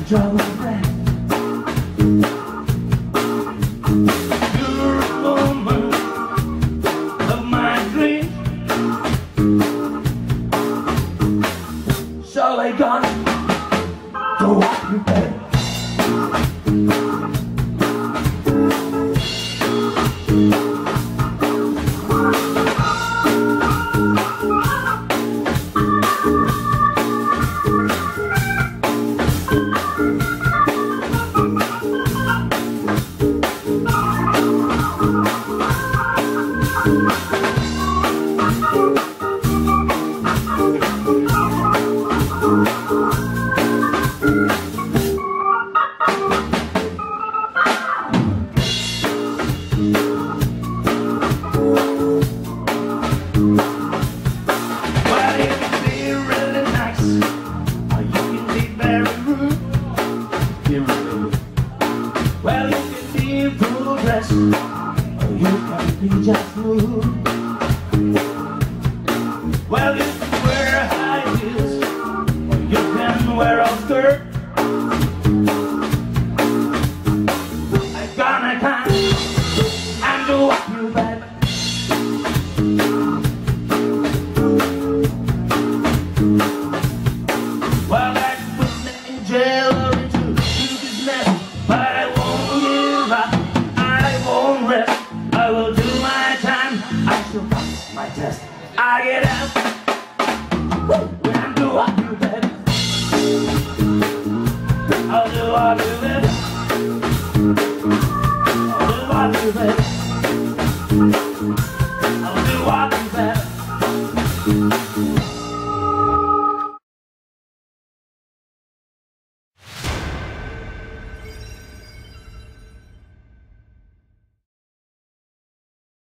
trouble friend. You're a woman of my dreams. So I gonna go up your bed. Well, you can be in full dress, or you can be just rude. Well, you can wear high heels, or you can wear a skirt. I'm gonna come and do what you bad. Well, I put me in jail or into business, but I won't give up, I won't rest. I will do my time, I shall pass my test. I get out when I do what you beg. I'll do what you